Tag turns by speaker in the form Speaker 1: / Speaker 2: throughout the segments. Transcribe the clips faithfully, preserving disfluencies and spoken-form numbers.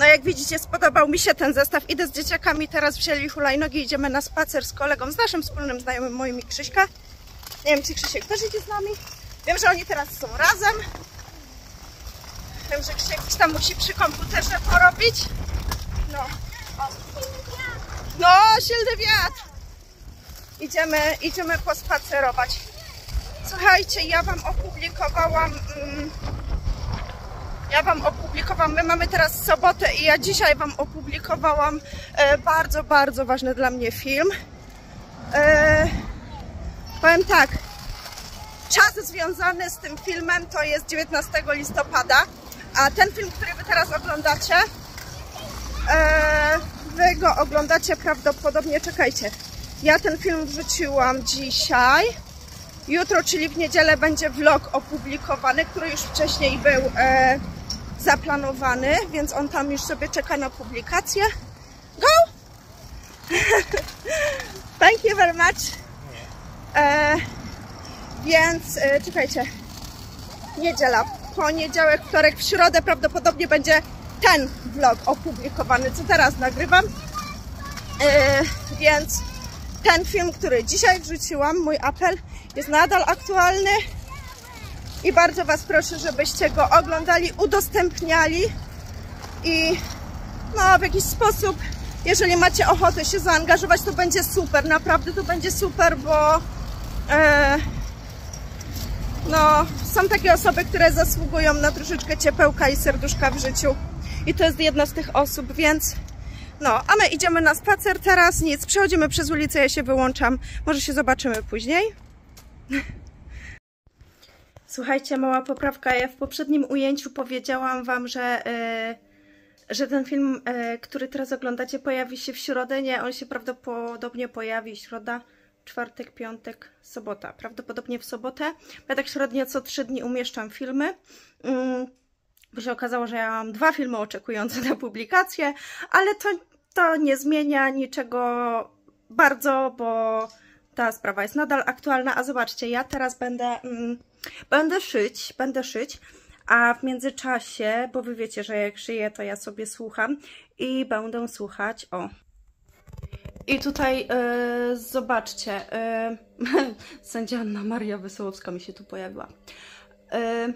Speaker 1: jak widzicie, spodobał mi się ten zestaw. Idę z dzieciakami, teraz wzięli hulajnogi, idziemy na spacer z kolegą, z naszym wspólnym znajomym, moim i Krzyśka. Nie wiem, czy Krzysiek też idzie z nami. Wiem, że oni teraz są razem. Wiem, że Krzysiek gdzieś tam musi przy komputerze porobić. No. No, silny wiatr. Idziemy, idziemy pospacerować. Słuchajcie, ja wam opublikowałam... Mm, Ja wam opublikowałam, my mamy teraz sobotę i ja dzisiaj wam opublikowałam e, bardzo, bardzo ważny dla mnie film. E, powiem tak, czas związany z tym filmem to jest dziewiętnastego listopada, a ten film, który wy teraz oglądacie, e, wy go oglądacie prawdopodobnie, czekajcie, ja ten film wrzuciłam dzisiaj, jutro, czyli w niedzielę będzie vlog opublikowany, który już wcześniej był e, zaplanowany, więc on tam już sobie czeka na publikację. Go! Thank you very much. E, więc e, czekajcie, niedziela, poniedziałek, wtorek, w środę prawdopodobnie będzie ten vlog opublikowany, co teraz nagrywam. E, więc ten film, który dzisiaj wrzuciłam, mój apel, jest nadal aktualny i bardzo was proszę, żebyście go oglądali, udostępniali i no w jakiś sposób, jeżeli macie ochotę się zaangażować, to będzie super, naprawdę to będzie super, bo e, no są takie osoby, które zasługują na troszeczkę ciepełka i serduszka w życiu i to jest jedna z tych osób, więc no, a my idziemy na spacer teraz, nic, przechodzimy przez ulicę, ja się wyłączam, może się zobaczymy później. Słuchajcie, mała poprawka, ja w poprzednim ujęciu powiedziałam wam, że, yy, że ten film, yy, który teraz oglądacie, pojawi się w środę, nie, on się prawdopodobnie pojawi środa, czwartek, piątek, sobota, prawdopodobnie w sobotę, ja tak średnio co trzy dni umieszczam filmy, yy. Bo się okazało, że ja mam dwa filmy oczekujące na publikację, ale to, to nie zmienia niczego bardzo, bo ta sprawa jest nadal aktualna. A zobaczcie, ja teraz będę, mm, będę szyć, będę szyć, a w międzyczasie, bo wy wiecie, że jak szyję, to ja sobie słucham i będę słuchać, o. I tutaj yy, zobaczcie, yy, sędzia Anna Maria Wesołowska mi się tu pojawiła. Yy,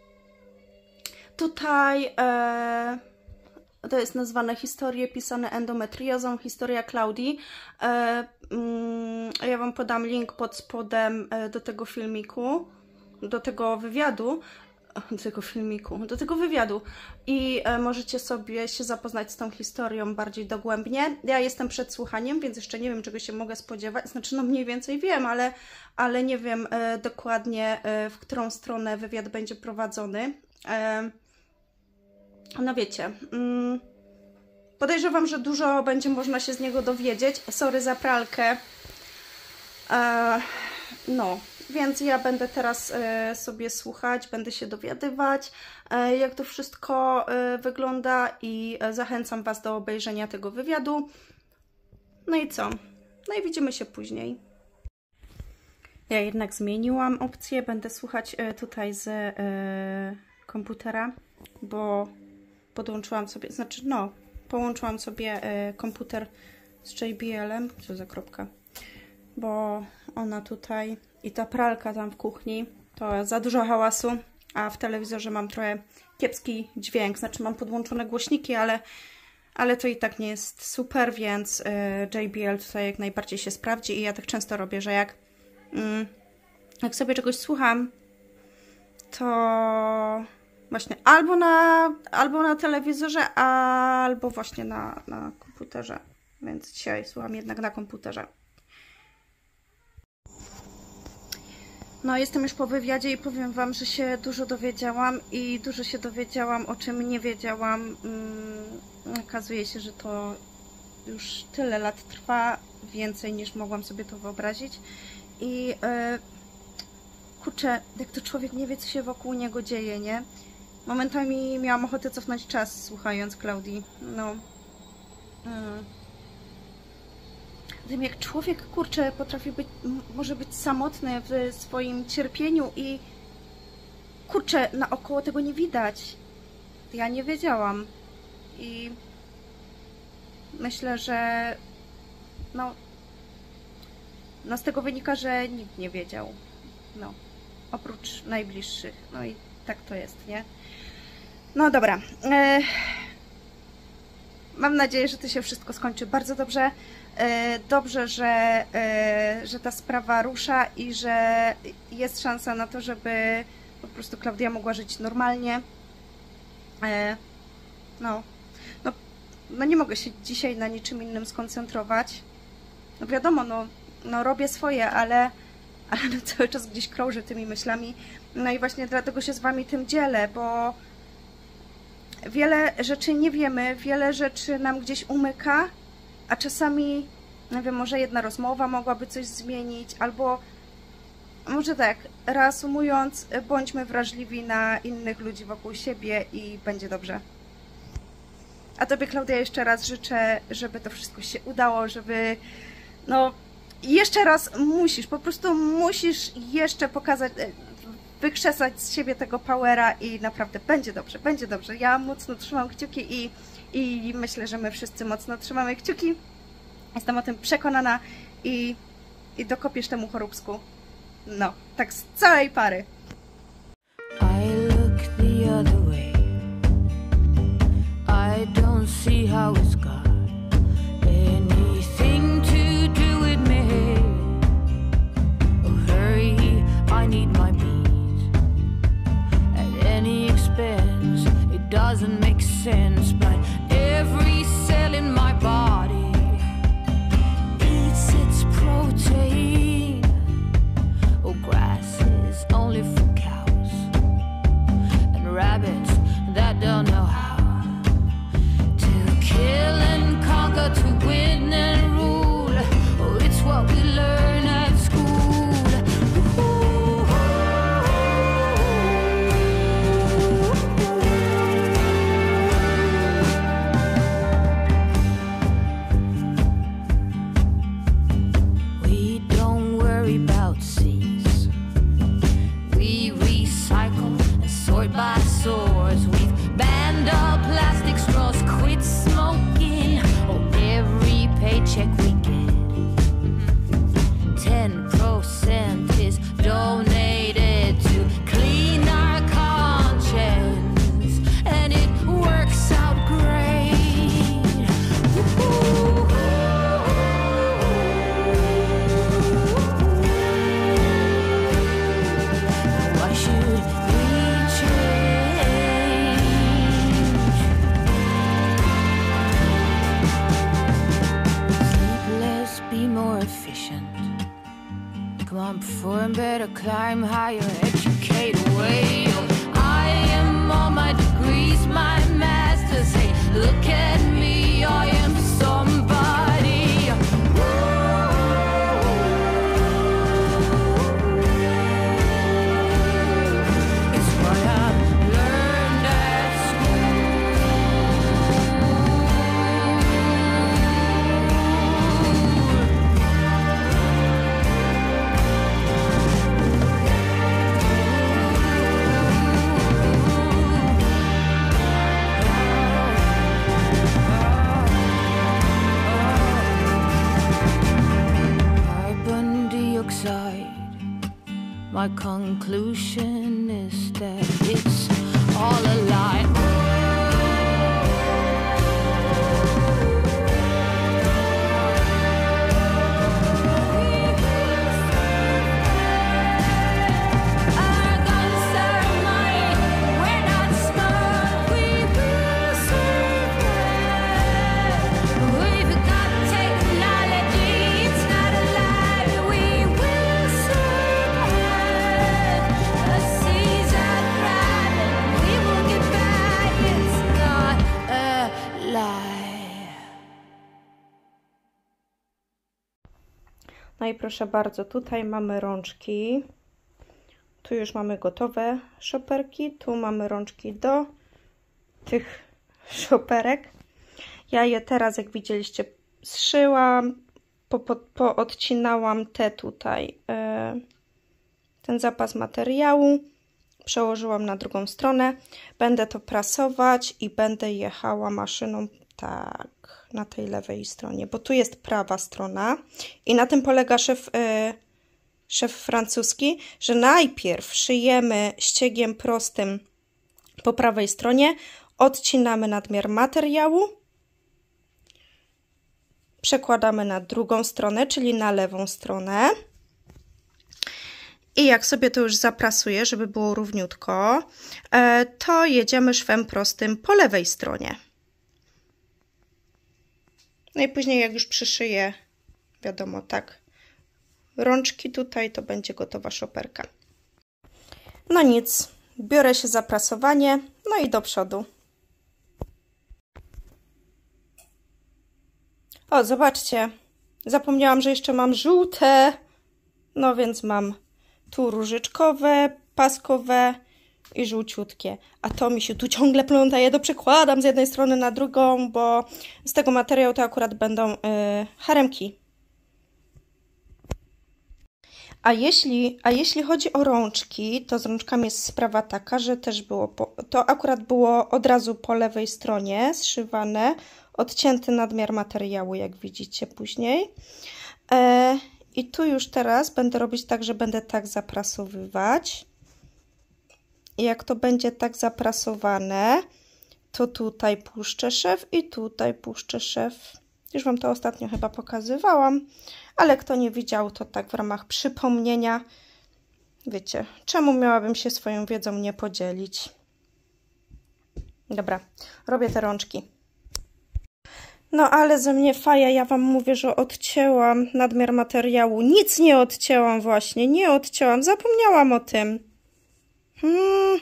Speaker 1: Tutaj e, to jest nazwane historie pisane endometriozą, historia Klaudii. E, mm, ja wam podam link pod spodem e, do tego filmiku, do tego wywiadu, do tego filmiku, do tego wywiadu i e, możecie sobie się zapoznać z tą historią bardziej dogłębnie. Ja jestem przed słuchaniem, więc jeszcze nie wiem, czego się mogę spodziewać. Znaczy, no mniej więcej wiem, ale, ale nie wiem e, dokładnie, e, w którą stronę wywiad będzie prowadzony. E, No wiecie, mm, podejrzewam, że dużo będzie można się z niego dowiedzieć. Sorry za pralkę. E, no, więc ja będę teraz e, sobie słuchać, będę się dowiadywać, e, jak to wszystko e, wygląda i e, zachęcam was do obejrzenia tego wywiadu. No i co? No i widzimy się później. Ja jednak zmieniłam opcję, będę słuchać e, tutaj z e, komputera, bo podłączyłam sobie, znaczy no, połączyłam sobie y, komputer z J B L-em, co za kropka, bo ona tutaj i ta pralka tam w kuchni, to za dużo hałasu, a w telewizorze mam trochę kiepski dźwięk, znaczy mam podłączone głośniki, ale, ale to i tak nie jest super, więc y, J B L tutaj jak najbardziej się sprawdzi i ja tak często robię, że jak, y, jak sobie czegoś słucham, to właśnie albo na, albo na telewizorze, albo właśnie na, na komputerze. Więc dzisiaj słucham jednak na komputerze. No, jestem już po wywiadzie i powiem wam, że się dużo dowiedziałam i dużo się dowiedziałam, o czym nie wiedziałam. Hmm, okazuje się, że to już tyle lat trwa, więcej niż mogłam sobie to wyobrazić. I yy, kurczę, jak to człowiek nie wie, co się wokół niego dzieje, nie? Momentami miałam ochotę cofnąć czas, słuchając Klaudii. No. Hmm. Tym jak człowiek, kurczę, potrafi być, może być samotny w swoim cierpieniu i kurczę, naokoło tego nie widać. Ja nie wiedziałam. i myślę, że no, no z tego wynika, że nikt nie wiedział, no, oprócz najbliższych, no i tak to jest, nie? No dobra, e, mam nadzieję, że to się wszystko skończy bardzo dobrze. E, dobrze, że, e, że ta sprawa rusza i że jest szansa na to, żeby po prostu Klaudia mogła żyć normalnie. E, no, no, no nie mogę się dzisiaj na niczym innym skoncentrować. No wiadomo, no, no robię swoje, ale, ale no cały czas gdzieś krążę tymi myślami. No i właśnie dlatego się z Wami tym dzielę, bo wiele rzeczy nie wiemy, wiele rzeczy nam gdzieś umyka, a czasami, nie wiem, może jedna rozmowa mogłaby coś zmienić, albo może tak, reasumując, bądźmy wrażliwi na innych ludzi wokół siebie i będzie dobrze. A Tobie, Klaudia, jeszcze raz życzę, żeby to wszystko się udało, żeby, no, jeszcze raz musisz, po prostu musisz jeszcze pokazać, wykrzesać z siebie tego powera i naprawdę będzie dobrze, będzie dobrze. Ja mocno trzymam kciuki i, i myślę, że my wszyscy mocno trzymamy kciuki. Jestem o tym przekonana i, i dokopiesz temu choróbsku. No, tak z całej pary.
Speaker 2: I look the other way. I don't see how it's got anything to do with me. Oh, hurry, I need my beat at any expense. It doesn't make sense, but every cell in my body needs its protein. Oh, grass is only for cows and rabbits that don't know how to kill and conquer, to win and rule. Oh, it's what we learn at school. Ooh. We don't worry about seas. We recycle and sort by source. We've banned all plastic straws, quit smoking. Oh, every paycheck we get, ten percent is donated to clean our conscience, and it works out great. Ooh. Why should we change? Sleep less, be more efficient. Come on, perform better, climb higher, educate away. I am all my degrees, my masters. Hey, look at me, I am somebody. It's what I've learned at carbon dioxide. My conclusion is that it's all a lie. Our guns are mine, we're not smart, we will survive. We've got technology, it's not a lie, we will survive. The seas are thriving, we will get by, it's not a lie.
Speaker 1: No i proszę bardzo, tutaj mamy rączki. Tu już mamy gotowe szoperki. Tu mamy rączki do tych szoperek. Ja je teraz, jak widzieliście, zszyłam, po, po, poodcinałam te tutaj, e, ten zapas materiału. Przełożyłam na drugą stronę. Będę to prasować i będę jechała maszyną tak na tej lewej stronie, bo tu jest prawa strona i na tym polega szef, yy, szef francuski, że najpierw szyjemy ściegiem prostym po prawej stronie, odcinamy nadmiar materiału, przekładamy na drugą stronę, czyli na lewą stronę. I jak sobie to już zaprasuję, żeby było równiutko, to jedziemy szwem prostym po lewej stronie. No i później jak już przyszyję, wiadomo, tak, rączki tutaj, to będzie gotowa szoperka. No nic, biorę się za prasowanie, no i do przodu. O, zobaczcie, zapomniałam, że jeszcze mam żółte, no więc mam tu różyczkowe, paskowe i żółciutkie. A to mi się tu ciągle pląta, ja to przekładam z jednej strony na drugą, bo z tego materiału to akurat będą yy, haremki. A jeśli, a jeśli chodzi o rączki, to z rączkami jest sprawa taka, że też było, po, to akurat było od razu po lewej stronie zszywane, odcięty nadmiar materiału, jak widzicie później. E, I tu już teraz będę robić tak, że będę tak zaprasowywać. I jak to będzie tak zaprasowane, to tutaj puszczę szef i tutaj puszczę szef. Już Wam to ostatnio chyba pokazywałam, ale kto nie widział, to tak w ramach przypomnienia. Wiecie, czemu miałabym się swoją wiedzą nie podzielić? Dobra, robię te rączki. No ale ze mnie faja, ja Wam mówię, że odcięłam nadmiar materiału. Nic nie odcięłam właśnie, nie odcięłam, zapomniałam o tym. Hmm.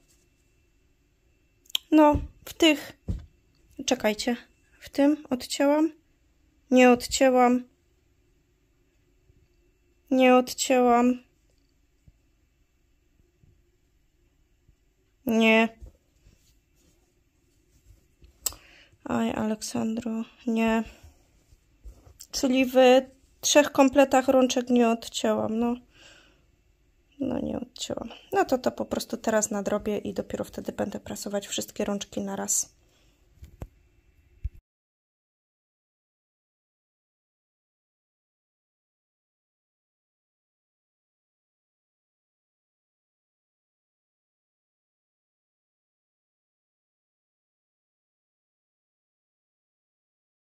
Speaker 1: No, w tych... Czekajcie, w tym odcięłam? Nie odcięłam. Nie odcięłam. Nie. Aj, Aleksandro, nie. Czyli w trzech kompletach rączek nie odcięłam, no. No nie odcięłam. No to to po prostu teraz nadrobię i dopiero wtedy będę prasować wszystkie rączki na raz.